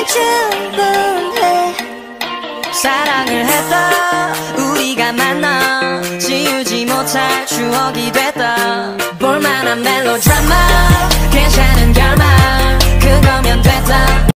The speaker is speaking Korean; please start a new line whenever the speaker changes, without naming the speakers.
충분해. 사랑을 했다 우리가 만나 지우지 못할 추억이 됐다. 볼만한 멜로드라마 괜찮은 결말 그거면 됐다.